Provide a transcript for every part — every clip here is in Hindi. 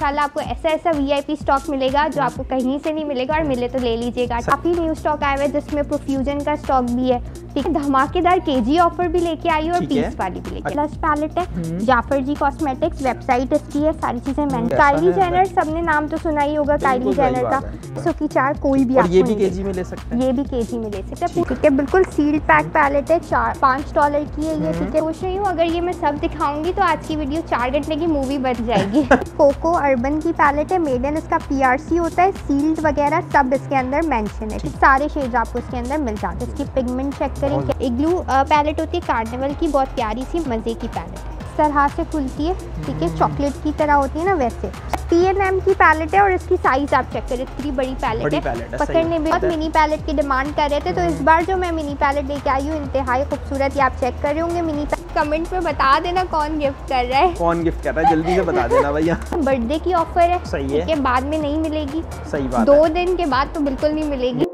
इंशाल्लाह आपको ऐसा ऐसा VIP स्टॉक मिलेगा जो आपको कहीं से नहीं मिलेगा, और मिले तो ले लीजिएगा। काफ़ी न्यू स्टॉक आया हुआ है जिसमें प्रोफ्यूजन का स्टॉक भी है, ठीक है। धमाकेदार KG ऑफर भी लेके आई है और पीस वाली भी लेके। प्लस पैलेट है, जाफर जी कॉस्मेटिक्स, वेबसाइट इसकी है, सारी चीजें मैंने। काइली जेनर, सबने नाम तो सुना ही होगा काइली जेनर का। सुकी चार कोई भी, ये भी KG में ले सकते हैं, ये भी KG में ले सकते हैं, ठीक है। बिल्कुल सील्ड पैक पैलेट है, $5 की है ये, ठीक है। पूछ रही हूँ अगर ये मैं सब दिखाऊंगी तो आज की वीडियो 4 घंटे की मूवी बन जाएगी। कोको अर्बन की पैलेट है, मेड इन इसका PRC होता है, सील्ड वगैरह सब इसके अंदर मेंशन है, सारे शेड्स आपको इसके अंदर मिल जाते हैं। इसकी पिगमेंट चेक करें, इग्लू पैलेट होती है कार्निवल की, बहुत प्यारी सी मजे की पैलेट है, इस तरह से खुलती है, ठीक है। चॉकलेट की तरह होती है ना वैसे। P&M की पैलेट है और इसकी साइज आप चेक करें, इतनी बड़ी पैलेट है, पकड़ने में बहुत मिनी पैलेट की डिमांड कर रहे थे, तो इस बार जो मैं मिनी पैलेट लेके आई हूँ इंतहाई खूबसूरत, ये आप चेक कर रहे होंगे मिनी। कमेंट में बता देना कौन गिफ्ट कर रहा है, कौन गिफ्ट कर रहा है, जल्दी से बता देना भैया। बर्थडे की ऑफर है, सही है, बाद में नहीं मिलेगी, सही बात, 2 दिन के बाद तो बिल्कुल नहीं मिलेगी।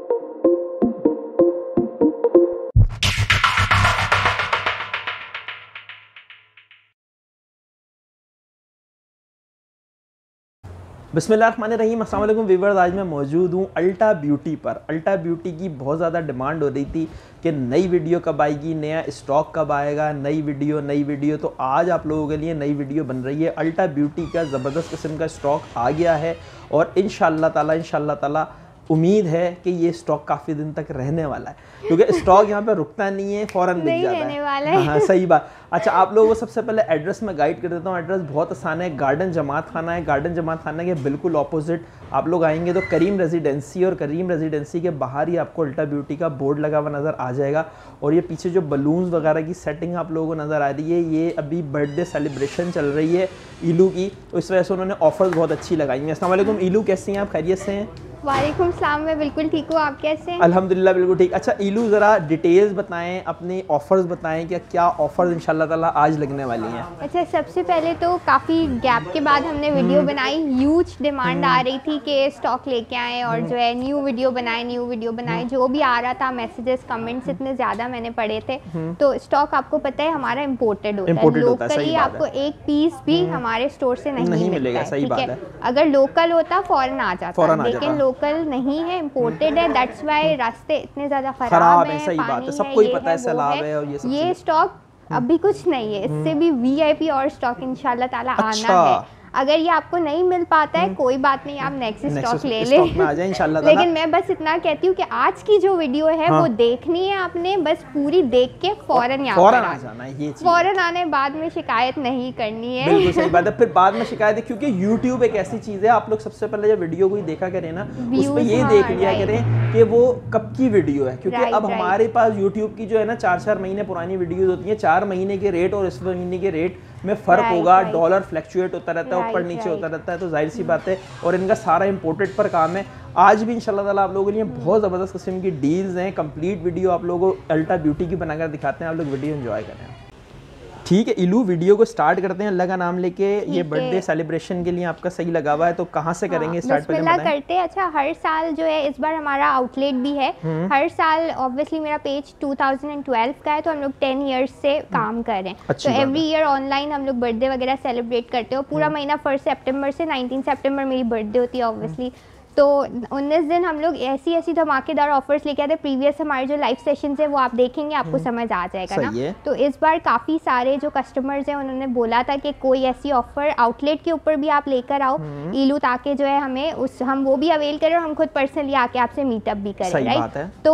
बिस्मिल्लाहिर्रहमानिर्रहीम, अस्सलाम वालेकुम व्यूअर्स। आज मैं मौजूद हूँ अल्टा ब्यूटी पर। अल्टा ब्यूटी की बहुत ज़्यादा डिमांड हो रही थी कि नई वीडियो कब आएगी, नया स्टॉक कब आएगा, नई वीडियो। तो आज आप लोगों के लिए नई वीडियो बन रही है। अल्टा ब्यूटी का ज़बरदस्त किस्म का स्टॉक आ गया है और इंशाल्लाह ताला उम्मीद है कि ये स्टॉक काफ़ी दिन तक रहने वाला है, क्योंकि स्टॉक यहाँ पे रुकता नहीं है, फ़ौरन बिक जाता है। वाला है। हाँ, सही बात। अच्छा, आप लोगों को सबसे पहले एड्रेस में गाइड कर देता हूँ। एड्रेस बहुत आसान है, गार्डन जमात खाना है। गार्डन जमात खाना के बिल्कुल ऑपोजिट आप लोग आएंगे तो करीम रेजिडेंसी, और करीम रेजिडेंसी के बाहर ही आपको अल्टा ब्यूटी का बोर्ड लगा हुआ नज़र आ जाएगा। और ये पीछे जो बलून्स वगैरह की सेटिंग आप लोगों को नज़र आ रही है, ये अभी बर्थडे सेलिब्रेशन चल रही है ईलू की, तो इस वजह से उन्होंने ऑफर्स बहुत अच्छी लगाई हैं। अस्सलाम वालेकुम ईलू, कैसी हैं आप, खैरियत से हैं? वालेकुम सलाम, मैं बिल्कुल ठीक हूँ, आप कैसे हैं? अल्हम्दुलिल्लाह बिल्कुल ठीक। अच्छा ईलू, ज़रा डिटेल्स बताएं, अपने ऑफर्स बताएं कि क्या ऑफर्स इंशाल्लाह ताला आज लगने वाली हैं। अच्छा, सबसे पहले तो काफ़ी गैप के बाद हमने वीडियो बनाई, ह्यूज डिमांड आ रही थी कि स्टॉक लेके आएँ और जो है न्यू वीडियो बनाएं, जो भी आ रहा था मैसेजेस कमेंट्स इतने ज़्यादा मैंने पढ़े थे। तो स्टॉक आपको पता है हमारा इम्पोर्टेड होता है, लोकली आपको एक पीस भी हमारे स्टोर से नहीं मिलेगा, सही बात है। अगर लोकल होता फ़ौरन आ जाता, लेकिन लोकल नहीं है, इम्पोर्टेड है, दैट्स वाई रास्ते इतने ज़्यादा ख़राब हैं, सही बात है, सबको ही पता है, सैलाब है और ये सब। ये स्टॉक अभी कुछ नहीं है, इससे भी VIP और स्टॉक इंशाल्लाह ताला आना है। अगर ये आपको नहीं मिल पाता है कोई बात नहीं, आप नेक्स्ट स्टॉक ले लें इंशाल्लाह। लेकिन मैं बस इतना कहती हूँ कि आज की जो वीडियो है वो देखनी है आपने, बस पूरी देख के फौरन यहाँ पर आ जाना है, ये फौरन आने, बाद में शिकायत नहीं करनी है। बिल्कुल सही बात है, फिर बाद में शिकायत है, क्योंकि YouTube एक ऐसी चीज़ है, आप लोग सबसे पहले जब वीडियो कोई देखा करें ना, उस पर ये देख लिया करें कि वो कब की वीडियो है, क्योंकि अब हमारे पास YouTube की जो है ना 4-4 महीने पुरानी वीडियोज़ होती हैं। 4 महीने के रेट और इस महीने के रेट में फ़र्क होगा, डॉलर फ्लक्चुएट होता रहता है, ऊपर नीचे होता रहता है, तो जाहिर सी बात है। और इनका सारा इंपोर्टेड पर काम है। आज भी इंशाल्लाह ताला आप लोगों के लिए बहुत ज़बरदस्त किस्म की डील्स हैं। कंप्लीट वीडियो आप लोगों को अल्टा ब्यूटी की बनाकर दिखाते हैं, आप लोग वीडियो एंजॉय करें। ठीक है इलू, वीडियो को स्टार्ट करते हैं अल्लाह का नाम लेके। ये बर्थडे सेलिब्रेशन के लिए आपका सही लगा हुआ है, तो कहाँ से करेंगे स्टार्ट? बिस्मिल्लाह करते हैं। अच्छा, हर साल जो है, इस बार हमारा आउटलेट भी है, हर साल ऑब्वियसली मेरा पेज 2012 का है, तो हम लोग 10 इयर्स से काम कर रहे हैं। तो एवरी ईयर ऑनलाइन हम लोग बर्थडे वगैरह सेलिब्रेट करते हो। पूरा महीना 1 सितंबर से 19 सितंबर मेरी बर्थडे होती है ऑब्वियसली। तो 19 दिन हम लोग ऐसी धमाकेदार ऑफर्स लेके आते हैं। प्रीवियस हमारे जो लाइव सेशंस है वो आप देखेंगे, आपको समझ आ जाएगा ना। तो इस बार काफ़ी सारे जो कस्टमर्स हैं उन्होंने बोला था कि कोई ऐसी ऑफर आउटलेट के ऊपर भी आप लेकर आओ ईलू, ताकि जो है हम वो भी अवेल करें और हम खुद पर्सनली आके आपसे मीटअप भी करें, राइट। तो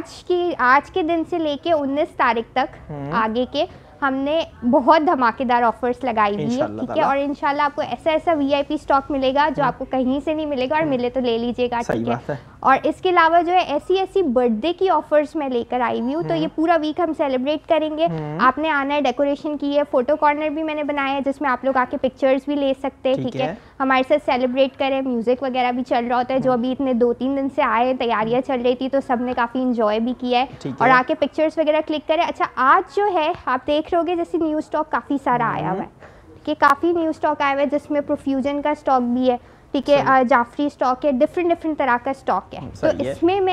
आज के दिन से लेके 19 तारीख तक आगे के हमने बहुत धमाकेदार ऑफर्स लगाई हुई है, ठीक है। और इंशाल्लाह आपको ऐसा ऐसा VIP स्टॉक मिलेगा जो आपको कहीं से नहीं मिलेगा, और मिले तो ले लीजिएगा, ठीक है। और इसके अलावा जो है ऐसी बर्थडे की ऑफर्स मैं लेकर आई हुई हूँ। तो ये पूरा वीक हम सेलिब्रेट करेंगे। आपने आना है, डेकोरेशन की है, फोटो कॉर्नर भी मैंने बनाया है जिसमें आप लोग आके पिक्चर्स भी ले सकते हैं, ठीक है। हमारे साथ सेलिब्रेट करें, म्यूजिक वगैरह भी चल रहा होता है। जो अभी इतने 2-3 दिन से आए, तैयारियां चल रही थी, तो सबने काफ़ी इंजॉय भी किया है और आके पिक्चर्स वगैरह क्लिक करें। अच्छा, आज जो है आप देख रहे होगे जैसे न्यू स्टॉक काफ़ी सारा आया हुआ है, कि काफ़ी न्यू स्टॉक आया हुआ है जिसमें प्रोफ्यूजन का स्टॉक भी है, ठीक है, जाफरी स्टॉक है, डिफरेंट तरह का स्टॉक है। तो इसमें मैं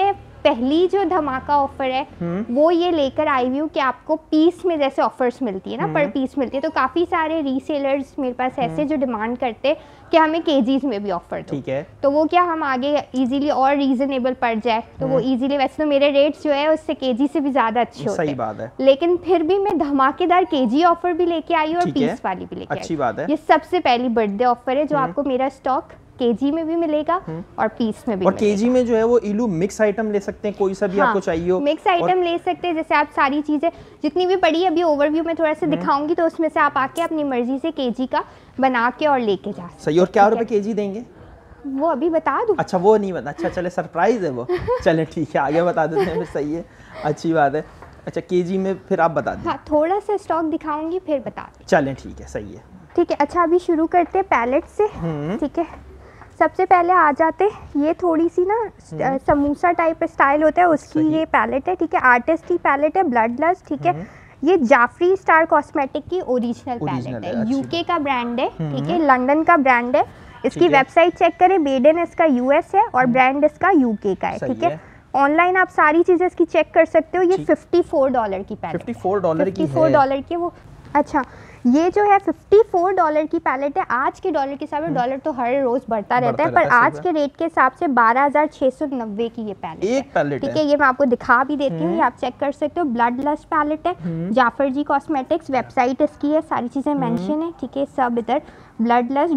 पहली जो धमाका ऑफर है वो ये लेकर आई हुई हूँ कि आपको पीस में जैसे ऑफर्स मिलती है ना, पर पीस मिलती है, तो काफ़ी सारे रीसेलर्स मेरे पास ऐसे जो डिमांड करते हैं कि हमें केजीज में भी ऑफर दो। ठीक है, तो वो क्या हम आगे इजीली और रीजनेबल पड़ जाए, तो वो इजीली, वैसे तो मेरे रेट्स जो है उससे केजी से भी ज़्यादा अच्छे होते हैं। सही बात है, लेकिन फिर भी मैं धमाकेदार केजी ऑफर भी लेके आई और पीस वाली भी लेके आई। अच्छी बात है। ये सबसे पहली बर्थडे ऑफर है जो आपको मेरा स्टॉक केजी में भी मिलेगा और पीस में भी। और केजी में जो है वो इलू मिक्स आइटम ले सकते हैं, कोई सा भी आपको चाहिए हो मिक्स आइटम ले सकते हैं। जैसे आप सारी चीजें जितनी भी पड़ी अभी ओवरव्यू में थोड़ा सा दिखाऊंगी, तो उसमें से आप आके अपनी मर्जी से केजी का बना के और लेके जा सकते। सही। और क्या रुपए केजी देंगे वो अभी बता दूं? अच्छा वो नहीं बता, अच्छा चले सरप्राइज है वो। चले ठीक है, आगे बता देते हैं, सही है, अच्छी बात है। अच्छा केजी में फिर आप बता दें। हाँ, थोड़ा सा स्टॉक दिखाऊंगी फिर बता दें। चलें ठीक है, सही है, ठीक है। अच्छा अभी शुरू करते हैं पैलेट से। ठीक है, सबसे पहले आ जाते, ये थोड़ी सी ना समोसा टाइप स्टाइल होता है उसकी ये पैलेट है। ठीक है, आर्टिस्ट की पैलेट है, ब्लड लस्ट। ठीक है, ये जाफरी स्टार कॉस्मेटिक की ओरिजिनल पैलेट है, यूके का ब्रांड है। ठीक है, लंदन का ब्रांड है। इसकी वेबसाइट चेक करें, मेड इन इसका यूएस है और ब्रांड इसका यूके का है। ठीक है, ऑनलाइन आप सारी चीजें इसकी चेक कर सकते हो। ये $54 की पैलेट, $54 की वो। अच्छा ये जो है $54 की पैलेट है। आज के डॉलर के हिसाब से, डॉलर तो हर रोज बढ़ता रहता है, पर आज के रेट के हिसाब से 12,690 की ये पैलेट एक पैलेट। ठीक है, ये मैं आपको दिखा भी देती हूँ, ये आप चेक कर सकते हो। ब्लड लस्ट पैलेट है, जाफर जी कॉस्मेटिक्स, वेबसाइट इसकी है, सारी चीजें मेंशन है। ठीक है, सब इधर ब्लड लस्ट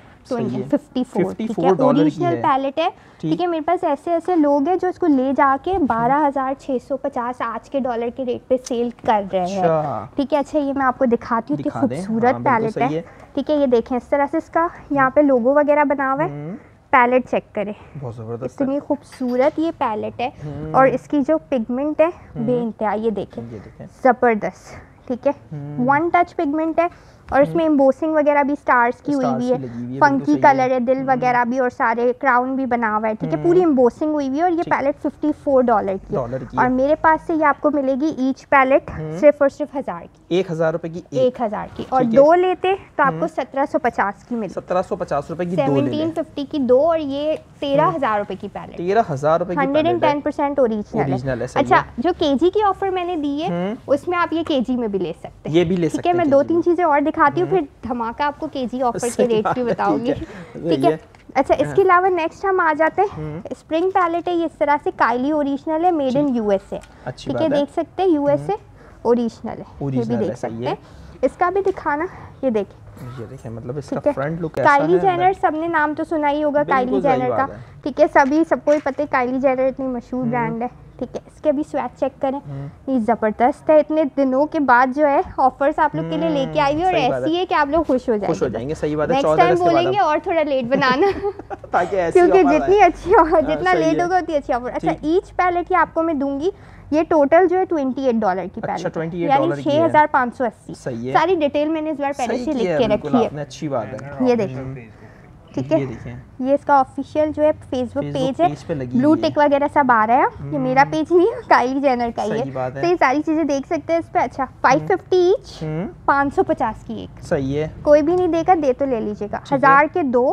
$54, ठीक है, ओरिजिनल पैलेट है। ठीक है, मेरे पास ऐसे ऐसे लोग हैं जो इसको ले जाके 12,650 आज के डॉलर के रेट पे सेल कर रहे हैं। ठीक है, अच्छा ये मैं आपको दिखाती हूँ कि खूबसूरत पैलेट है। ठीक है, ये देखें इस तरह से इसका यहाँ पे लोगो वगैरह बना हुआ है। पैलेट चेक करें, बहुत जबरदस्त, इतनी खूबसूरत ये पैलेट है और इसकी जो पिगमेंट है बेइंतहा, ये देखें जबरदस्त। ठीक है, वन टच पिगमेंट है और इसमें एम्बोसिंग वगैरह भी स्टार्स की हुई है, फंकी कलर है, दिल वगैरह भी और सारे क्राउन भी बना हुआ है। ठीक है, पूरी एम्बोसिंग हुई हुई है और ये पैलेट $54 की है। और मेरे पास से ये आपको मिलेगी ईच पैलेट सिर्फ और सिर्फ 1000 की, 1000 रुपए की, 1000 की। और दो लेते तो आपको 1750 की मिलेगी, 1750 रुपए की, 1750 की दो। और ये 13,000 रुपए की पैलेट, 13,000 रुपए की, 110% ओरिजिनल है। अच्छा जो केजी की ऑफर मैंने दी है उसमें आप ये केजी में भी ले सकते हैं, ये भी ले सकते हैं। ठीक है, मैं 2-3 चीजें और दिखाती हूँ, फिर धमाका आपको केजी ऑफर के रेट भी बताऊंगी। ठीक है, अच्छा इसके अलावा नेक्स्ट हम आ जाते हैं, स्प्रिंग पैलेट है, ये इस तरह से काइली ओरिजिनल है, मेड इन यूएसए। ठीक है, देख सकते हैं यूएसए ओरिजिनल है, ये भी देख सकते हैं। इसका भी दिखाना, ये देखिए मतलब इसका फ्रंट लुक कैसा है। काइली जेनर सबने नाम तो सुना ही होगा काइली जेनर का। ठीक है, सबको ही पता है काइली जेनर इतनी मशहूर ब्रांड है। ठीक है, इसके भी स्वैच चेक करें, ये जबरदस्त है। इतने दिनों के बाद जो है ऑफर्स आप लोग के लिए लेके आई हुई और ऐसी है कि आप लोग खुश हो जाएंगे। सही बात है, नेक्स्ट टाइम बोलेंगे और थोड़ा लेट बनाना क्योंकि जितनी अच्छी जितना लेट होगा उतनी अच्छी ऑफर। अच्छा ईच पैलेट ये आपको मैं दूंगी, ये टोटल जो है $28 की पैलेट, यानी 6,580। सारी डिटेल मैंने इस बार पहले से लिख के रखी है, अच्छी बात है। ये देखिए, ठीक है, ये इसका ऑफिशियल जो है फेसबुक पेज है, ब्लू टिक वगैरह सब आ रहा है। ये मेरा पेज नहीं है, काइली जेनर का ही है, तो ये सारी चीजें देख सकते हैं इस पे। अच्छा 550 ईच, 550 की एक, सही है, कोई भी नहीं देगा, दे तो ले लीजिएगा। 1000 के दो,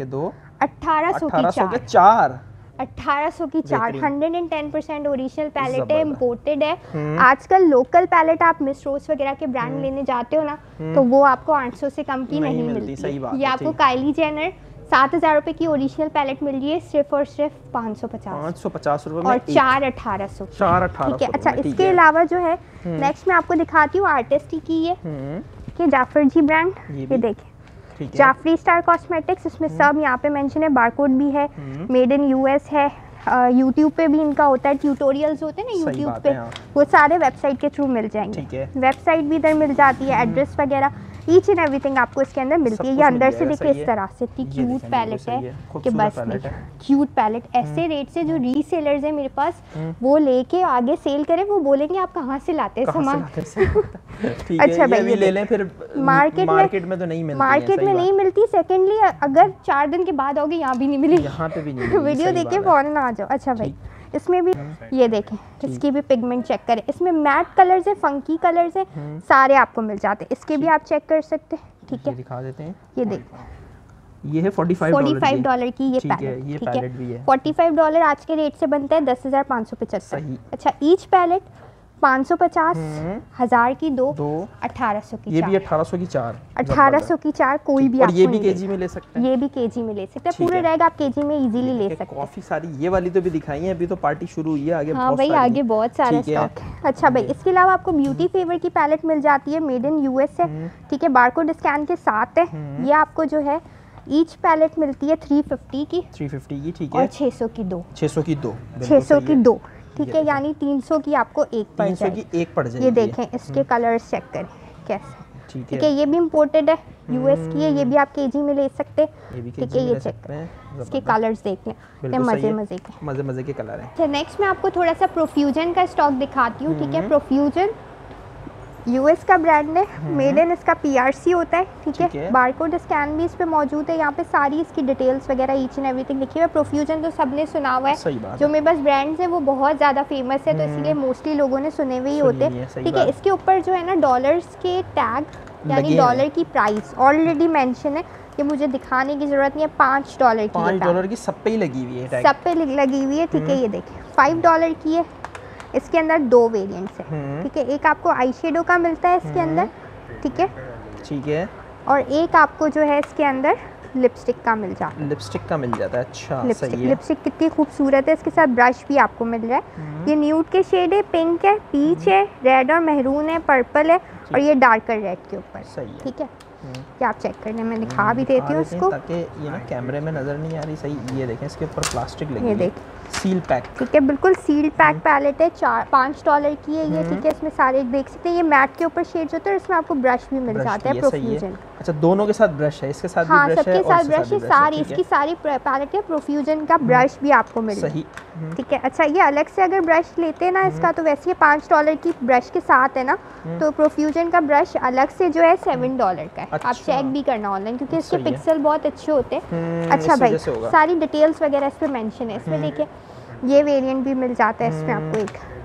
1800 की चार, 1800 की चार, 110% ओरिजिनल पैलेट है, इम्पोर्टेड है। आजकल लोकल पैलेट आप मिस रोज वगैरह के ब्रांड लेने जाते हो ना, तो वो आपको 800 से कम की नहीं मिलती। ये आपको काइली जेनर 7,000 रुपए की ओरिजिनल पैलेट मिल रही है सिर्फ और सिर्फ 550 रुपए में, और 4,1800। ठीक है, अच्छा इसके अलावा जो है नेक्स्ट मैं आपको दिखाती हूँ आर्टिस्ट की ये कि जाफर जी ब्रांड, ये देखें जाफरी स्टार कॉस्मेटिक्स, इसमें सब यहाँ पे मेंशन है, बारकोड भी है, मेड इन यूएस है। यूट्यूब पे भी इनका होता है, ट्यूटोरियल्स होते हैं ना यूट्यूब पे, वो सारे वेबसाइट के थ्रू मिल जाएंगे। वेबसाइट भी इधर मिल जाती है, एड्रेस वगैरह ईच एंड एवरीथिंग आपको इसके अंदर मिलती है। ये अंदर से देखिए इस तरह से इतनी क्यूट पैलेट है कि बस नहीं, क्यूट पैलेट। ऐसे रेट से जो रीसेलर्स है मेरे पास, वो लेके आगे सेल करें, वो बोलेंगे आप कहाँ से लाते हैं सामान। अच्छा भाई ये ले लें, फिर मार्केट में तो नहीं मिलती, मार्केट में नहीं मिलती। सेकेंडली अगर 4 दिन के बाद आओगे यहाँ भी नहीं मिलेगी, यहाँ पे भी नहीं। वीडियो देख के फौरन आ जाओ। अच्छा भाई इसमें भी ये देखें, इसकी भी पिगमेंट चेक करें, इसमें मैट कलर्स है, फंकी कलर्स है, सारे आपको मिल जाते हैं। इसके भी आप चेक कर सकते हैं। ठीक है, दिखा देते हैं, ये देखिए ये है $45 की ये पैलेट, ये पैलेट भी है। $45 आज के रेट से बनता है 10,575। अच्छा ईच पैलेट 550, 1000 की दो 1800 की, ये भी 1800 की 4, 1800 की 4 कोई भी। और ये भी केजी में ले सकते हैं, ये भी केजी में ले सकते हैं, पूरे रैग आप केजी में इजीली ले सकते हैं। काफी सारी ये वाली तो भी दिखाई है, अभी तो पार्टी शुरू हुई है, आगे हाँ भाई आगे बहुत सारा स्टॉक है। अच्छा भाई इसके अलावा आपको ब्यूटी फेवर की पैलेट मिल जाती है, मेड इन यूएस है, ठीक है, बारकोड स्कैन के साथ है। ये आपको जो है ईच पैलेट मिलती है 350 की, 350 की, ठीक है, और 600 की दो, 600 की दो, 600 की दो, ठीक है, यानी 300 की आपको एक पड़ जाएगी, 300 की एक पड़ जाएगी। ये देखें इसके कलर्स चेक करें कैसे, ठीक है, ये भी इम्पोर्टेड है, यूएस की है, ये भी आप केजी में ले सकते हैं, ठीक है, ये चेक करें इसके कलर्स देख लें, मजे के कलर हैं। अच्छा नेक्स्ट मैं आपको थोड़ा सा प्रोफ्यूजन का स्टॉक दिखाती हूँ, ठीक है, प्रोफ्यूजन यूएस का ब्रांड है, मेड इन इसका पीआरसी होता है, ठीक है, बारकोड स्कैन भी इस पे मौजूद है, यहाँ पे सारी इसकी डिटेल्स वगैरह ईच एंड एवरीथिंग लिखी हुई है। प्रोफ्यूजन तो सबने सुना हुआ है, जो मेरे पास ब्रांड्स है वो बहुत ज़्यादा फेमस है, तो इसीलिए मोस्टली लोगों ने सुने हुए ही होते हैं, ठीक है। इसके ऊपर जो है ना डॉलर्स के टैग यानी डॉलर की प्राइस ऑलरेडी मेंशन है, ये मुझे दिखाने की जरूरत नहीं है, $5 की, $5 की सब पे ही लगी हुई है, सब पे लगी हुई है, ठीक है, ये देखिए $5 की है। इसके अंदर दो वेरिएंट्स हैं, ठीक है, एक आपको आई शेडो का मिलता है इसके अंदर, ठीक है, और एक आपको जो है इसके अंदर लिपस्टिक का मिल जाता है, लिपस्टिक का मिल जाता है। अच्छा सही है। लिपस्टिक कितनी खूबसूरत है, इसके साथ ब्रश भी आपको मिल रहा है, ये न्यूड के शेड है, पिंक है, पीच है, रेड और मेहरून है, पर्पल है, और ये डार्कर रेड के ऊपर, ठीक है, क्या आप चेक करने में दिखा भी देती हूँ उसको, ताकि ये ना कैमरे में नजर नहीं आ रही सही। ये देखें इसके ऊपर प्लास्टिक लगी है, सील पैक, ठीक है, बिल्कुल सील पैक पैलेट है, $5 की है ये, ठीक है, इसमें सारे देख सकते हैं, ये मैट के ऊपर शेड्स होते हैं, और इसमें आपको ब्रश भी मिल जाता है प्रोफ्यूजन। अच्छा दोनों के साथ ब्रश है, इसके साथ हाँ, भी ब्रश है, सबके साथ ब्रश है, सारी इसकी सारी पैलेट है, प्रोफ्यूजन का ब्रश भी आपको मिल रहा है, ठीक है। अच्छा ये अलग से अगर ब्रश लेते हैं ना इसका, तो वैसे ये $5 की ब्रश के साथ है ना, तो प्रोफ्यूजन का ब्रश अलग से जो है $7 का है। आप चेक भी करना ऑनलाइन, क्योंकि इसके पिक्सल बहुत अच्छे होते हैं। अच्छा भाई सारी डिटेल्स वगैरह इस पर मेंशन है, इसमें देखिए ये वेरिएंट भी मिल जाता है, इसमें आपको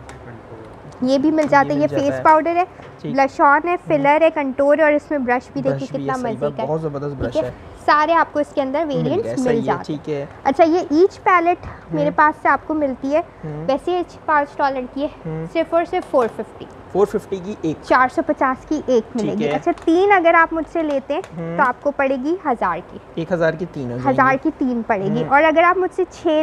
एक ये भी मिल जाता है, ये फेस पाउडर है, ब्लश ऑन है, फिलर है, कंटूर, और इसमें ब्रश भी देखिए कितना मजे का है, बहुत जबरदस्त ब्रश है। सारे आपको इसके अंदर वेरिएंट्स मिल जाते हैं, ठीक है। अच्छा ये ईच पैलेट मेरे पास से आपको मिलती है, वैसे ये $5 की है, सिर्फ और सिर्फ 450 की एक, 450 की एक मिलेगी। अच्छा 3 अगर आप मुझसे लेते हैं तो आपको पड़ेगी 1000 की, 1000 की 3, 1000 की 3 पड़ेगी, और अगर आप मुझसे 6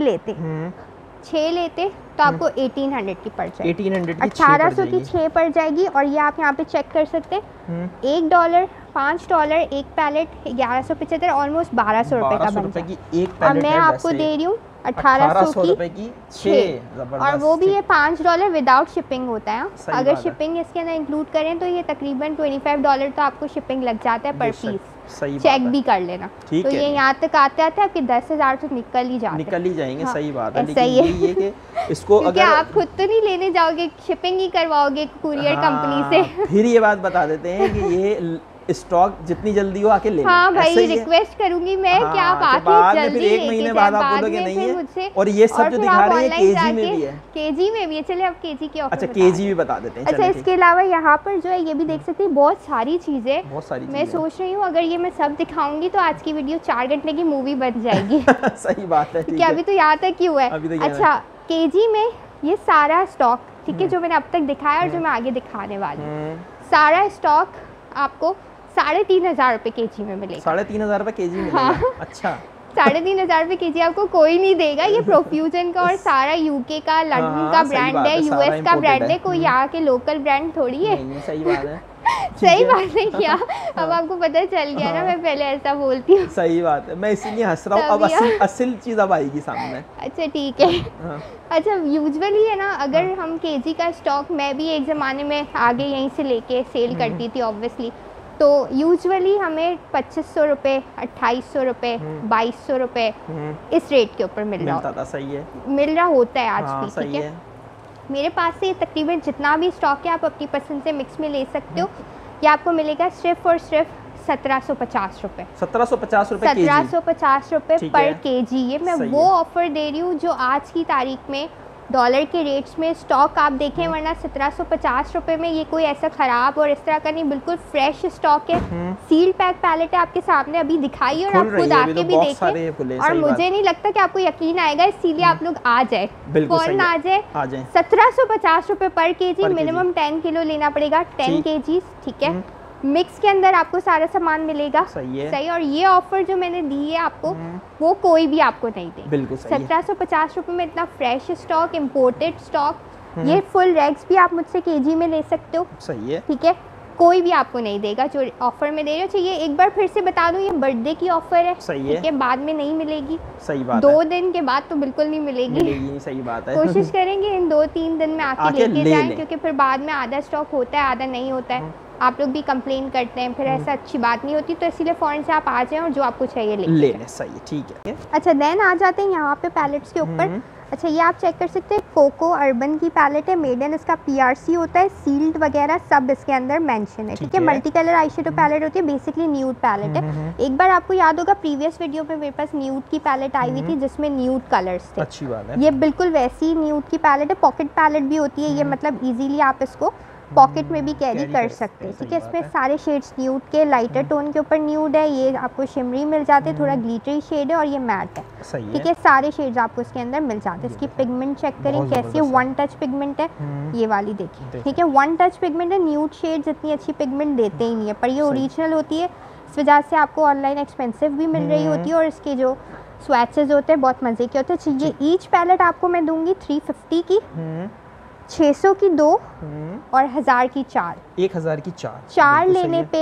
लेते तो आपको 1800 की पड़ जाएगी, 1800 की 6 पड़ जाएगी। और ये आप यहाँ पे चेक कर सकते हैं, $1, $5 एक पैलेट 1175, ऑलमोस्ट $1200 का बनता है, और मैं आपको दे रही हूँ 1800 की 6, और वो भी ये $5 विदाउट शिपिंग होता है। अगर शिपिंग इसके अंदर इंक्लूड करें तो ये तकरीबन $25 तो आपको शिपिंग लग जाता है पर पीस, चेक भी कर लेना। तो ये यहाँ तक आते आते आपके 10,000 तो निकल ही जाएंगे। सही बात है, सही है ये कि इसको अगर आप खुद तो नहीं लेने जाओगे, शिपिंग ही करवाओगे कुरियर कंपनी से। फिर ये बात बता देते हैं कि ये स्टॉक जितनी जल्दी हो आके ले लें। हाँ भाई रिक्वेस्ट करूंगी मैं कि आप आके जल्दी फिर 1 महीने बाद आप बोलोगे नहीं है। और ये सब जो दिखा रहे हैं केजी में भी है, केजी में भी है। चलिए अब केजी की ऑफर, अच्छा केजी भी बता देते हैं। अच्छा इसके अलावा यहाँ पर जो है ये भी देख सकते हैं, बहुत सारी चीजें। मैं सोच रही हूँ अगर ये मैं सब दिखाऊंगी तो आज की वीडियो 4 घंटे की मूवी बन जाएगी। सही बात है, क्योंकि अभी तो यहाँ तक ही हुआ है। अच्छा केजी में ये सारा स्टॉक, ठीक है, जो मैंने अब तक दिखाया और जो मैं आगे दिखाने वाली हूँ, सारा स्टॉक आपको 3,500 रुपये केजी में मिलेगा। 3,500 रुपये केजी मिलेगा। हाँ। अच्छा 3,500 रुपये केजी आपको कोई नहीं देगा। ये प्रोफ्यूजन का और सारा यूके का, लंदन का ब्रांड है, यूएस का ब्रांड है, कोई यहाँ के लोकल ब्रांड थोड़ी है। सही बात है। सही बात है क्या? अब आपको पता चल गया ना, मैं पहले ऐसा बोलती हूँ। सही बात है, मैं इसीलिए हंस रहा हूँ। अब असल चीज़ अब आएगी सामने। अच्छा ठीक है। अच्छा यूजुअली है ना, अगर हम केजी का स्टॉक, मैं भी एक ज़माने में आगे यहीं से लेके सेल करती थी ऑब्वियसली, तो यूजुअली हमें 2500 रुपये, 2800 रुपये, 2200 रुपये इस रेट के ऊपर मिल रहा था। सही है, मिल रहा होता है आज भी। ठीक है, मेरे पास से तकरीबन जितना भी स्टॉक है आप अपनी पसंद से मिक्स में ले सकते हो। ये आपको मिलेगा सिर्फ और सिर्फ 1750 रुपये। 1750 रुपये, 1750 रुपये पर केजी। ये मैं वो ऑफ़र दे रही हूँ जो आज की तारीख में डॉलर के रेट्स में स्टॉक आप देखें, वरना 1750 रुपए में ये कोई ऐसा ख़राब और इस तरह का नहीं, बिल्कुल फ्रेश स्टॉक है। सील पैक पैलेट है, आपके सामने अभी दिखाई और आप खुद आके भी देखें, और मुझे नहीं लगता कि आपको यकीन आएगा, इसीलिए आप लोग आ जाए, फौरन आ जाए। 1750 रुपए पर केजी, मिनिमम 10 किलो लेना पड़ेगा, 10 केजी, ठीक है। मिक्स के अंदर आपको सारा सामान मिलेगा, सही है, सही। और ये ऑफर जो मैंने दी है आपको, वो कोई भी आपको नहीं दे, बिल्कुल सही। 1750 रुपए में इतना फ्रेश स्टॉक, इम्पोर्टेड स्टॉक, ये फुल रैग्स भी आप मुझसे केजी में ले सकते हो, सही है, ठीक है। कोई भी आपको नहीं देगा जो ऑफर में दे रहे हो। चाहिए एक बार फिर से बता दूं, ये बर्थडे की ऑफर है, सही है, ठीक है, बाद में नहीं मिलेगी, सही बात 2 दिन के बाद तो बिल्कुल नहीं मिलेगी, सही बात है। कोशिश करेंगे इन 2-3 दिन में आके लेके जाएं, क्योंकि फिर बाद में आधा स्टॉक होता है, आधा नहीं होता है, आप लोग भी कंप्लेन करते हैं, फिर ऐसा अच्छी बात नहीं होती, तो इसीलिए फ़ौरन से आप आ जाएं और जो आपको चाहिए ले लें, सही है, ठीक है। अच्छा, देन आ जाते हैं यहाँ पे पैलेट्स के ऊपर। अच्छा, ये आप चेक कर सकते हैं, कोको अर्बन की पैलेट है, मेड इन इसका PRC होता है, सील्ड वगैरह सब इसके अंदर मेंशन है, ठीक है। Multi colour eye shadow palette होती है, बेसिकली न्यूड पैलेट है। एक बार आपको याद होगा प्रीवियस वीडियो में मेरे पास न्यूड की पैलेट आई हुई थी, जिसमें न्यूड कलर्स थे, अच्छी बात है। ये बिल्कुल वैसी न्यूड की पैलेट है, पॉकेट पैलेट भी होती है ये, मतलब इजीली आप इसको पॉकेट में भी कैरी कर सकते हैं, ठीक है। इसमें सारे शेड्स न्यूड के, लाइटर टोन के ऊपर न्यूड है, ये आपको शिमरी मिल जाते हैं, थोड़ा ग्लिटरी शेड है, और ये मैट है, ठीक है। सारे शेड्स आपको इसके अंदर मिल जाते हैं। इसकी पिगमेंट चेक करें कैसी है, 1 टच पिगमेंट है, ये वाली देखिए, ठीक है, 1 टच पिगमेंट है। न्यूड शेड्स इतनी अच्छी पिगमेंट देते ही नहीं है, पर ये ओरिजिनल होती है, इस वजह से आपको ऑनलाइन एक्सपेंसिव भी मिल रही होती है, और इसके जो स्वैचेस होते हैं बहुत मज़े के होते हैं। ये ईच पैलेट आपको मैं दूंगी 350 की, 600 की 2 और 1000 की 4, 1000 की 4 लेने पे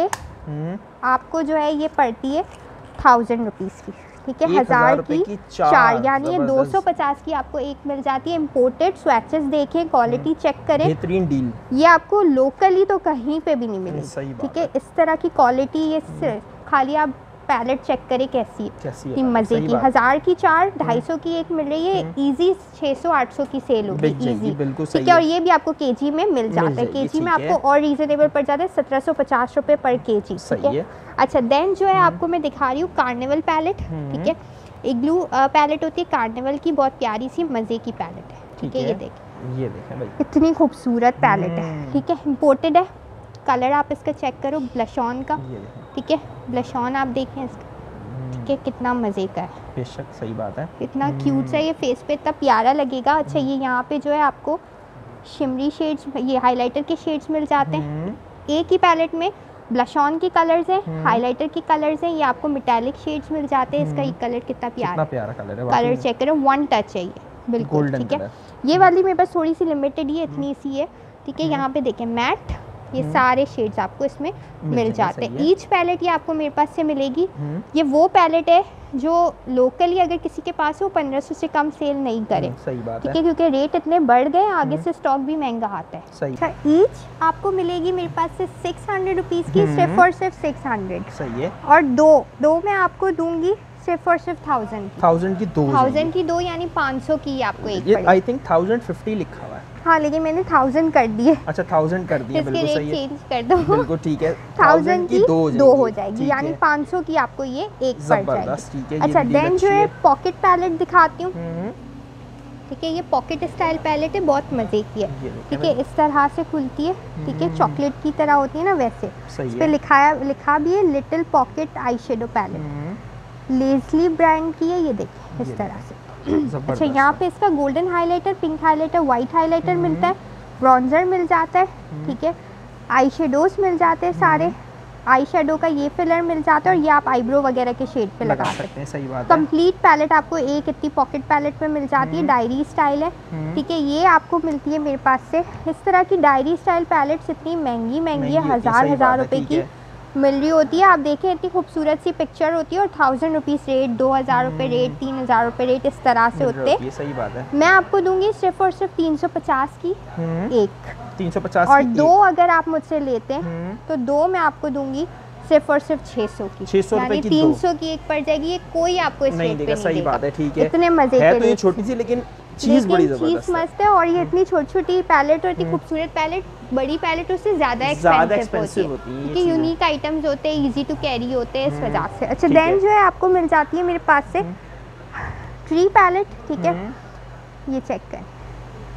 आपको जो है ये पड़ती है 1000 रुपीज़ की, ठीक है। 1000 की 4 यानी ये 250 की आपको एक मिल जाती है। इम्पोर्टेड स्वैचेस देखें, क्वालिटी चेक करें, बेहतरीन डील, ये आपको लोकली तो कहीं पे भी नहीं मिलेगी, ठीक है। इस तरह की क्वालिटी, ये खाली आप पैलेट चेक करें कैसी है, मजे की। 1000 की 4, 250 की एक मिल रही है, इजी 600-800 की सेल होगी, इजी, ठीक है। और ये भी आपको केजी में मिल जाता है, केजी में आपको और रीजनेबल पड़ जाता है, 1750 रुपए पर केजी, ठीक है। अच्छा, देन जो है आपको मैं दिखा रही हूँ कार्निवल पैलेट, ठीक है। इग्लू पैलेट होती है कार्निवल की, बहुत प्यारी सी मजे की पैलेट है, ठीक है। ये देखें भाई, इतनी खूबसूरत पैलेट है, ठीक है, इम्पोर्टेड है। कलर आप इसका चेक करो, ब्लश ऑन का, ठीक है, ब्लश ऑन आप देखें इसका, ठीक है, कितना मज़े का है, बेशक सही बात है, इतना क्यूट सा, ये फेस पे इतना प्यारा लगेगा। अच्छा, ये यहाँ पे जो है आपको शिमरी शेड्स, ये हाइलाइटर के शेड्स मिल जाते हैं, एक ही पैलेट में ब्लश ऑन की कलर्स हैं, हाइलाइटर की कलर्स हैं, ये आपको मेटालिक शेड्स मिल जाते हैं। इसका ये कलर कितना प्यारा कलर है, कलर चेक करो, 1 टच है ये, बिल्कुल, ठीक है। ये वाली मेरे पास थोड़ी सी लिमिटेड, ये इतनी सी है, ठीक है। यहाँ पे देखें मैट, ये सारे शेड्स आपको इसमें मिल जाते हैं। ईच पैलेट ये आपको मेरे पास से मिलेगी। ये वो पैलेट है जो लोकली अगर किसी के पास हो 1500 से कम सेल नहीं करे, सही बात है, ठीक है, क्योंकि रेट इतने बढ़ गए, आगे से स्टॉक भी महंगा आता है, सही। अच्छा, ईच आपको मिलेगी मेरे पास से 600 रुपीज़ की, सिर्फ और सिर्फ 600, सही है। और दो मैं आपको दूंगी सिर्फ और सिर्फ 1000 की 2 यानी 500 की आपको एक, आई थिंक 1050 लिखा हुआ है, हाँ, लेकिन मैंने 1000 कर दिए। अच्छा, 1000 कर दिए, बिल्कुल सही है, चेंज कर दो, बिल्कुल ठीक है। 1000 की 2 हो जाएगी, यानी 500 की आपको ये एक पड़ जाएगी। अच्छा, देन जो है पॉकेट पैलेट दिखाती हूँ, ठीक है। ये पॉकेट स्टाइल पैलेट है, बहुत मजे की है, ठीक है। इस तरह से खुलती है, ठीक है, चॉकलेट की तरह होती है ना वैसे, इस पे लिखा भी है little pocket eye shadow palette, Lesley brand की है, ये देखिए इस तरह से। अच्छा, यहाँ पे इसका golden highlighter, pink highlighter, white highlighter मिलता है, ब्रॉन्जर मिल जाता है, ठीक है, आई शेडोज मिल जाते हैं, सारे आई शेडो का ये फिलर मिल जाता है, और ये आप आईब्रो वगैरह के शेड पे लगा सकते हैं, सही बात है। कंप्लीट पैलेट आपको एक इतनी पॉकेट पैलेट में मिल जाती है, डायरी स्टाइल है, ठीक है। ये आपको मिलती है मेरे पास से, इस तरह की डायरी स्टाइल पैलेट्स इतनी महंगी है, 1000 रुपए की मिल रही होती है। आप देखें इतनी खूबसूरत सी पिक्चर होती है, और 1000 रुपीज़ रेट, 2000 रुपये रेट, 3000 रुपये रेट, इस तरह से होते हैं, सही बात है। मैं आपको दूंगी सिर्फ और सिर्फ 350 की एक, 350 और 2 अगर आप मुझसे लेते हैं तो 2 मैं आपको दूंगी सिर्फ और सिर्फ 600 की, 600 यानी 300 की एक पड़ जाएगी। ये कोई आपको इस रेट पे नहीं, सही बात है, ठीक है। इतने मजे के, तो ये छोटी सी लेकिन चीज बड़ी जबरदस्त मस्त है, और ये इतनी छोटी छोटी पैलेट और इतनी खूबसूरत पैलेट, बड़ी पैलेट उससे ज्यादा एक्सपेंसिव होती है, क्योंकि यूनिक आइटम्स होते हैं, इजी टू कैरी होते हैं, इस वजह से। अच्छा, देन जो है आपको मिल जाती है मेरे पास से ट्री पैलेट, ठीक है, ये चेक करें,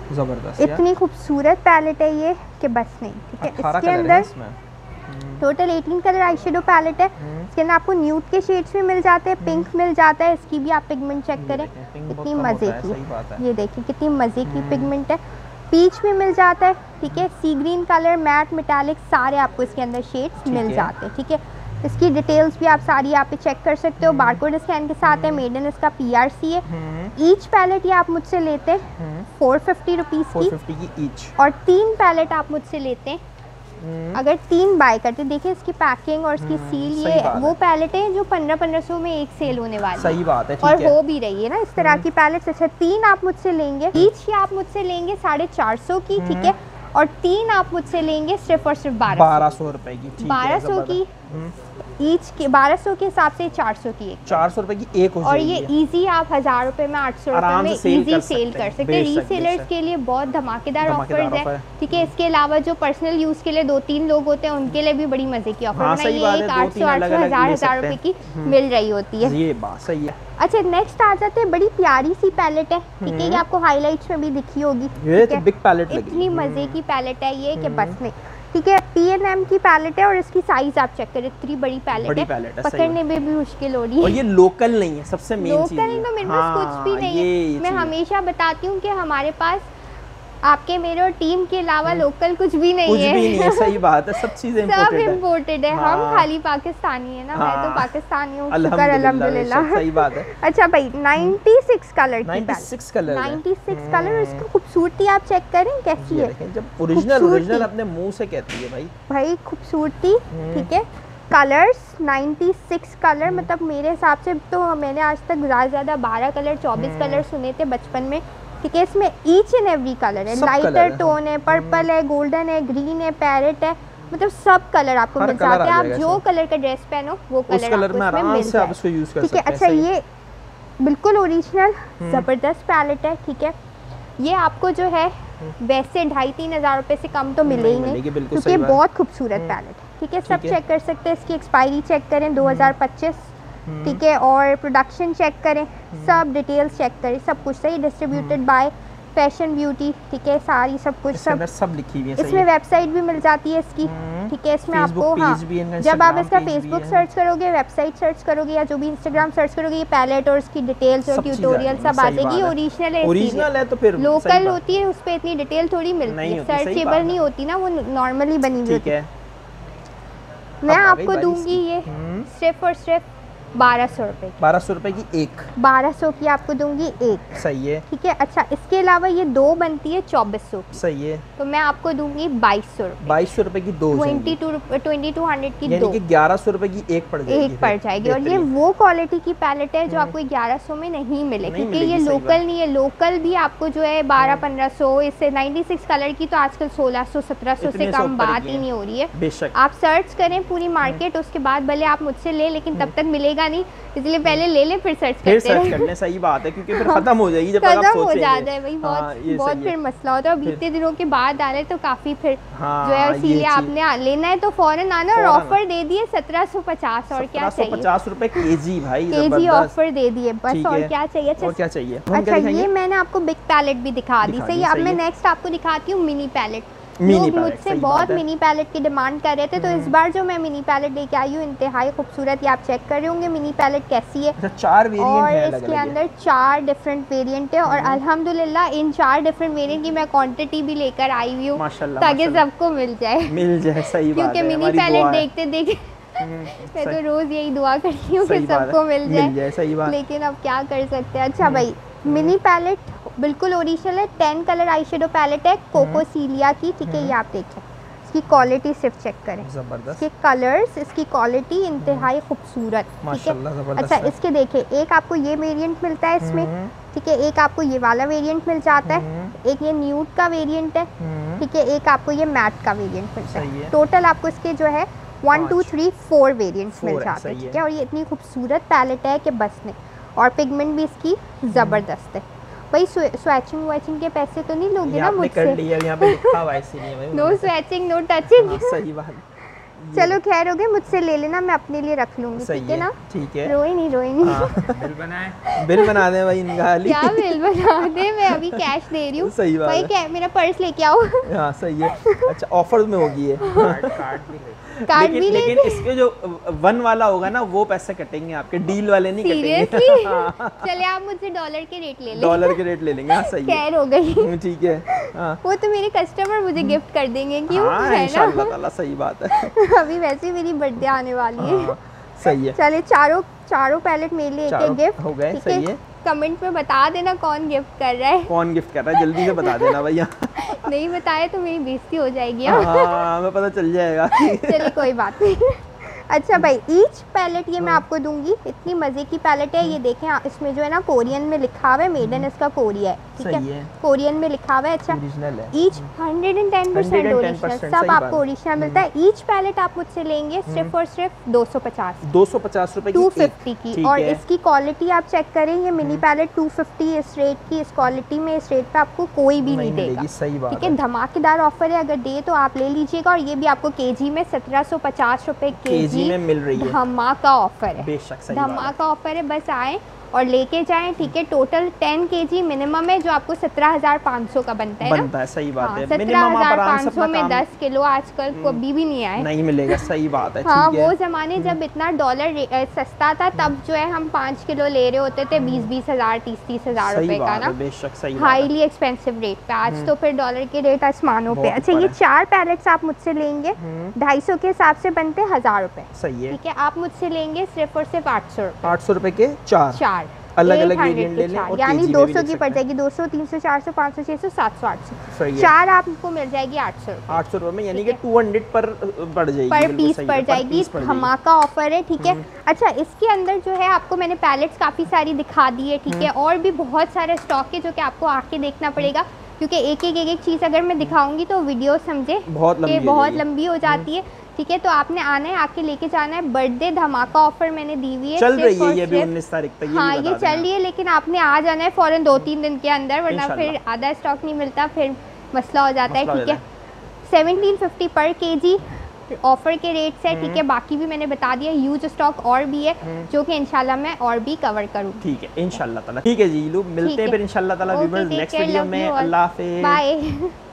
जबरदस्त, इतनी खूबसूरत पैलेट है ये कि बस नहीं, ठीक है। इसके अंदर total 18 colour eye shadow palette है। इसके अंदर आपको न्यूड के शेड्स में मिल जाते हैं, पिंक मिल जाता है, इसकी भी आप पिगमेंट चेक करें, कितनी मज़े की, ये देखिए कितनी मज़े की पिगमेंट है। पीच में मिल जाता है, ठीक है। Sea green colour, matte, metallic, सारे आपको इसके अंदर शेड्स मिल जाते हैं, ठीक है। इसकी डिटेल्स भी आप सारी यहाँ पे चेक कर सकते हो, बारकोड स्कैन के साथ है, मेड इन इसका PRC है। ईच पैलेट ये आप मुझसे लेते हैं 450 रुपीज़ की ईच, और 3 पैलेट आप मुझसे लेते हैं अगर 3 बाय करते। देखिए इसकी पैकिंग और इसकी सील, ये वो पैलेट है जो 1500 में एक सेल होने वाली, सही बात है, और हो भी रही है ना इस तरह की पैलेट्स। अच्छा 3 आप मुझसे लेंगे, ईच आप मुझसे लेंगे 450 की, ठीक है, और 3 आप मुझसे लेंगे सिर्फ और सिर्फ 1200 रुपए की, 1200 की ईच के 1200 के हिसाब से 400 की एक, 400 रुपए की एक हो और ये इजी आप 1000 रुपए में 800 रुपए में इजी सेल कर सकते हैं। रीसेलर्स के लिए बहुत धमाकेदार ऑफर्स है, ठीक है। इसके अलावा जो पर्सनल यूज के लिए 2-3 लोग होते हैं उनके लिए भी बड़ी मजे की ऑफर बनाई है। एक 800 1000 रुपए की मिल रही होती है, ये बात सही है। अच्छा नेक्स्ट आ जाते हैं, बड़ी प्यारी सी पैलेट है, ठीक है। ये आपको हाइलाइट्स में भी दिखी होगी, ये तो बिग पैलेट लगी, इतनी मजे की पैलेट है ये कि बस नहीं, ठीक है। P&M की पैलेट है और इसकी साइज आप चेक करें, इतनी बड़ी पैलेट है, पकड़ने में भी मुश्किल हो रही है। और ये लोकल नहीं है, सबसे मेन चीज लोकल तो मेरे पास कुछ भी नहीं है। मैं हमेशा बताती हूँ कि हमारे पास आपके मेरे और टीम के अलावा लोकल कुछ भी नहीं है, कुछ भी नहीं है, सही बात है, सब चीजें सब इम्पोर्टेड है। हम खाली पाकिस्तानी है ना, मैं तो पाकिस्तानी हूँ, शुक्र अल्हम्दुलिल्लाह, सही बात है। अच्छा भाई 96 कलर की 96 कलर 96 कलर, इसकी खूबसूरती आप चेक करें कैसी है, जब ओरिजिनल अपने मुंह से कहती है भाई खूबसूरती, ठीक है। कलर्स 96 कलर, मतलब मेरे हिसाब से तो मैंने आज तक ज़्यादा 12 कलर 24 कलर सुने थे बचपन में, ठीक है। इसमें ईच एंड एवरी कलर है, लाइटर टोन है, पर्पल है, गोल्डन है, ग्रीन है, पैरेट है, मतलब सब कलर आपको मिल जाते हैं। आप जो कलर का ड्रेस पहनो वो कलर आपको इसमें मिल जाए, ठीक है। अच्छा ये बिल्कुल ओरिजिनल ज़बरदस्त पैलेट है, ठीक है। ये आपको जो है वैसे 2,500-3 हज़ार रुपये से कम तो मिले ही नहीं, क्योंकि बहुत खूबसूरत पैलेट है, ठीक है। सब चेक कर सकते हैं, इसकी एक्सपायरी चेक करें 2025, ठीक है, और प्रोडक्शन चेक करें, सब डिटेल्स चेक करें, सब कुछ सही। डिस्ट्रीब्यूटेड बाय फैशन ब्यूटी, ठीक है, सारी सब कुछ सब लिखी हुई है। इसमें वेबसाइट भी मिल जाती है इसकी, ठीक है। इसमें आपको जब आप इसका फेसबुक सर्च करोगे, वेबसाइट सर्च करोगे, या जो भी इंस्टाग्राम सर्च करोगे, ये पैलेट और इसकी डिटेल्स और ट्यूटोरियल सब आ जाएगी। ओरिजिनल है तो फिर लोकल होती है, उस पर इतनी डिटेल थोड़ी मिलती है, सर्चेबल नहीं होती ना, वो नॉर्मली बनी हुई होती है। मैं आपको दूंगी ये सिर्फ और सिर्फ 1200 रुपए, 1200 रुपए की एक, 1200 की आपको दूंगी एक, सही है, ठीक है। अच्छा इसके अलावा ये 2 बनती है 2400 की, सही है, तो मैं आपको दूंगी 2200 रुपए, 2200 रुपए की 2, 2200 की 2, यानी कि 1100 रुपए की एक पड़ जाएगी, और ये वो क्वालिटी की पैलेट है जो आपको 1100 में नहीं मिले, क्योंकि ये लोकल नहीं है। लोकल भी आपको जो है 1200-1500, इससे 96 कलर की तो आजकल 1600-1700 से कम बात ही नहीं हो रही है। बेशक आप सर्च करें पूरी मार्केट, उसके बाद भले आप मुझसे ले, लेकिन तब तक मिलेगा नहीं, इसलिए पहले ले ले फिर सर्च करते हैं। सही बात है, क्योंकि फिर खत्म हो जाएगी, जब खत्म हो जाता है भाई, बहुत फिर मसला होता है। बीते दिनों के बाद डाले तो काफी फिर जो है, इसीलिए आपने लेना है तो फौरन आना, और ऑफर दे दिए 1750, और क्या चाहिए, 1750 रुपए केजी भाई, केजी ऑफर दे दिए बस, और क्या चाहिए। और क्या चाहिए। अच्छा ये मैंने आपको बिग पैलेट भी दिखा दी, सही। अब मैं नेक्स्ट आपको दिखाती हूँ मिनी पैलेट। लोग मुझसे बहुत मिनी पैलेट की डिमांड कर रहे थे, तो इस बार जो मैं मिनी पैलेट लेके आई हूँ इंतहाई खूबसूरत, ये आप चेक कर रहे होंगे मिनी पैलेट कैसी है। 4 वेरिएंट है, और इसके अंदर 4 डिफरेंट वेरिएंट है, और अल्हम्दुलिल्लाह इन 4 डिफरेंट वेरिएंट की मैं क्वांटिटी भी लेकर आई हुई हूँ, ताकि सबको मिल जाए, सही बात है। क्योंकि मिनी पैलेट देखते देखते मैं तो रोज यही दुआ करती हूँ कि सबको मिल जाए, सही बात। लेकिन अब क्या कर सकते हैं। अच्छा भाई मिनी पैलेट बिल्कुल ओरिजिनल है, 10 कलर आई शेडो पैलेट है, कोको सीलिया की, ठीक है। ये आप देखें, इसकी क्वालिटी सिर्फ चेक करें, इसके कलर्स, इसकी क्वालिटी इंतहाई खूबसूरत, ठीक है। अच्छा इसके देखें, एक आपको ये वेरिएंट मिलता है इसमें, ठीक है, एक आपको ये वाला वेरिएंट मिल जाता है, एक ये न्यूड का वेरिएंट है, ठीक है, एक आपको ये मैट का वेरिएंट मिलता है। टोटल आपको इसके जो है 1 2 3 4 वेरिएंट्स मिल जाते हैं, ठीक है। और ये इतनी खूबसूरत पैलेट है कि बस नहीं, और पिगमेंट भी इसकी ज़बरदस्त है। भाई स्वेचिंग वेचिंग के पैसे तो नहीं लोगे ना मुझसे, कर लिया, यहाँ पे लिखा हुआ है इसीलिए भाई, नो स्वेचिंग नो टचिंग, सही बात। चलो खैर हो गए, मुझसे ले लेना, मैं अपने लिए रख लूंगी, ठीक है ना? ठीक है, रोई नहीं बिल बना दे भाई इनका। क्या बिल बना दे, मैं अभी कैश दे रही हूँ। सही बात भाई है। क्या, मेरा पर्स लेके आओ। हाँ सही है। अच्छा ऑफर में होगी ये। कार्ड भी लेकिन इसके जो 1 वाला होगा ना वो पैसे कटेंगे आपके, डील वाले नहीं कटेंगे। चले आप मुझसे डॉलर के रेट ले लें। डॉलर के रेट ले लेंगे। हाँ सही है, खैर हो गई। ठीक है। हाँ वो तो मेरे कस्टमर मुझे गिफ्ट कर देंगे, क्यों? हाँ, इंशाल्लाह ताला, सही बात है। अभी वैसे मेरी बर्थडे आने वाली है। हाँ, सही है। चले चारों पैलेट मेरे लिए एक गिफ्ट हो गए। सही है। कमेंट में बता देना कौन गिफ्ट कर रहा है। कौन गिफ्ट कर रहा है जल्दी से बता देना भैया। नहीं बताए तो मेरी बेइज्जती हो जाएगी। हाँ हमें पता चल जाएगा। चलिए कोई बात नहीं। अच्छा भाई, ईच पैलेट ये मैं आपको दूंगी, इतनी मजे की पैलेट है ये। देखें इसमें जो है ना कोरियन में लिखा हुआ है, मेड इन इसका कोरिया है, ठीक है? कोरियन में लिखा हुआ है। अच्छा ईच 110% ओरिजिनल, सब आपको ओरिजिनल मिलता है। ईच पैलेट आप मुझसे लेंगे सिर्फ और सिर्फ 250 रुपए की, 250 की। और इसकी क्वालिटी आप चेक करें, ये मिनी पैलेट 250 इस रेट की, इस क्वालिटी में, इस रेट पे आपको कोई भी नहीं देगा। सही बात ठीक है, धमाकेदार ऑफर है, अगर दे तो आप ले लीजिएगा। और ये भी आपको केजी में 1750 रुपए केजी में मिल रही है। धमाका ऑफर है, बेशक सही धमाका ऑफर है। बस आए और लेके जाएं, ठीक है? टोटल 10 केजी मिनिमम है, जो आपको 17,500 का बनता है ना? सही बात है। 17,500 में 10 किलो आजकल कभी भी नहीं आए, नहीं मिलेगा। सही बात है। हाँ, वो जमाने जब इतना डॉलर सस्ता था, तब जो है हम 5 किलो ले रहे होते थे 20-20 हज़ार 30-30 हज़ार रुपए का ना, बेशक सही, हाईली एक्सपेंसिव रेट पे। आज तो फिर डॉलर के रेट आसमानों पे। अच्छा ये 4 पैलेट्स आप मुझसे लेंगे 250 के हिसाब से बनते 1000 रुपए। सही है, ठीक है? आप मुझसे लेंगे सिर्फ और सिर्फ 800 रुपए के 4 अलग-अलग वेरिएंट ले लें, यानी 200 की पड़ जाएगी। 200, 300, 400, 500, 600, 700, 800, 4 आपको मिल जाएगी 800 रुपए में, यानी कि 200 पर पड़ जाएगी, पर पीस पड़ जाएगी। धमाका ऑफर है, ठीक है? अच्छा इसके अंदर जो है आपको मैंने पैलेट्स काफ़ी सारी दिखा दी है, ठीक है? और भी बहुत सारे स्टॉक है जो कि आपको आके देखना पड़ेगा, क्योंकि एक चीज़ अगर मैं दिखाऊंगी तो वीडियो समझे बहुत लंबी हो जाती है, ठीक है? तो आपने आना है, आके लेके जाना है। बर्थडे धमाका ऑफर मैंने दी हुई है, चल रही है ये भी 19 तारीख तक। हाँ ये चल रही है, लेकिन आपने आ जाना है फौरन 2-3 दिन के अंदर, वरना फिर आधा स्टॉक नहीं मिलता, फिर मसला हो जाता है, ठीक है? 1750 पर केजी ऑफर के रेट्स है, ठीक है? बाकी भी मैंने बता दिया, ह्यूज स्टॉक और भी है जो कि इंशाल्लाह मैं और भी कवर करूँ, ठीक है? इंशाल्लाह ताला। ठीक है जी, लोग मिलते हैं फिर इंशाल्लाह ताला व्यूअर्स नेक्स्ट वीडियो में। अल्लाह हाफिज़, बाय।